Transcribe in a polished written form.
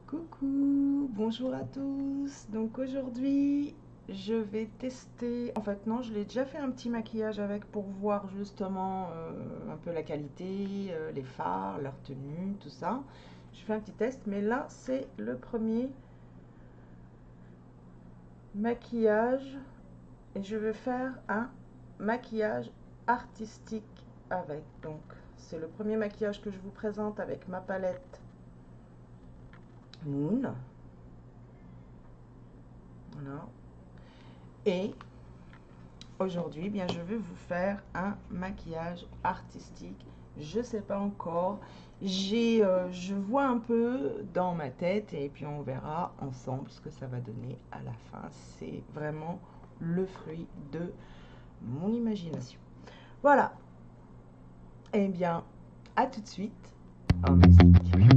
Coucou, bonjour à tous. Donc aujourd'hui, je vais tester. En fait, non, je l'ai déjà fait un petit maquillage avec pour voir justement un peu la qualité, les fards, leur tenue, tout ça. Je fais un petit test, mais là, c'est le premier maquillage et je vais faire un maquillage artistique avec. Donc, c'est le premier maquillage que je vous présente avec ma palette Moon. Voilà. Et aujourd'hui, eh bien, je vais vous faire un maquillage artistique. Je sais pas encore. Je vois un peu dans ma tête et puis on verra ensemble ce que ça va donner à la fin. C'est vraiment le fruit de mon imagination. Voilà. Eh bien, à tout de suite en musique.